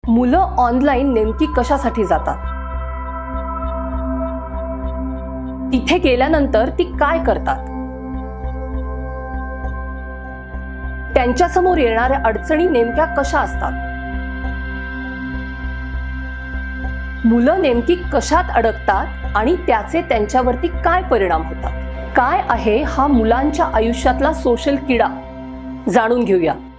मुलं ऑनलाईन नेमकी कशासाठी जातात, तिथे गेल्यानंतर ती काय करतात, त्यांच्यासमोर येणाऱ्या अडचणी नेमक्या कशा असतात, मुलं नेमकी कशात अडकतात आणि त्याचे त्यांच्यावरती काय परिणाम होतात, काय आहे हा मुलांच्या आयुष्यातला सोशल किडा, जाणून घेऊया।